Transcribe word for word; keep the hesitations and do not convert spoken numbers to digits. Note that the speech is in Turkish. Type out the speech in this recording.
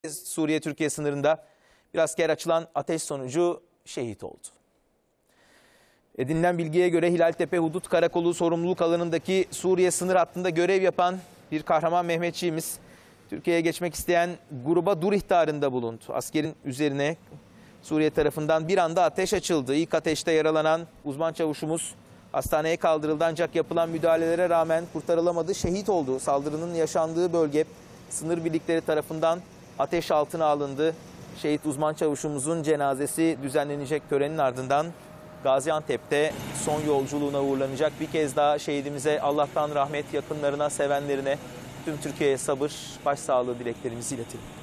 Suriye-Türkiye sınırında bir asker açılan ateş sonucu şehit oldu. Edinilen bilgiye göre Hilaltepe Hudut Karakolu sorumluluk alanındaki Suriye sınır hattında görev yapan bir kahraman Mehmetçiğimiz Türkiye'ye geçmek isteyen gruba dur ihtarında bulundu. Askerin üzerine Suriye tarafından bir anda ateş açıldı. İlk ateşte yaralanan uzman çavuşumuz hastaneye kaldırıldı ancak yapılan müdahalelere rağmen kurtarılamadı, şehit oldu. Saldırının yaşandığı bölge sınır birlikleri tarafından ateş altına alındı. Şehit uzman çavuşumuzun cenazesi düzenlenecek törenin ardından Gaziantep'te son yolculuğuna uğurlanacak. Bir kez daha şehidimize Allah'tan rahmet, yakınlarına, sevenlerine, tüm Türkiye'ye sabır, başsağlığı dileklerimizi iletelim.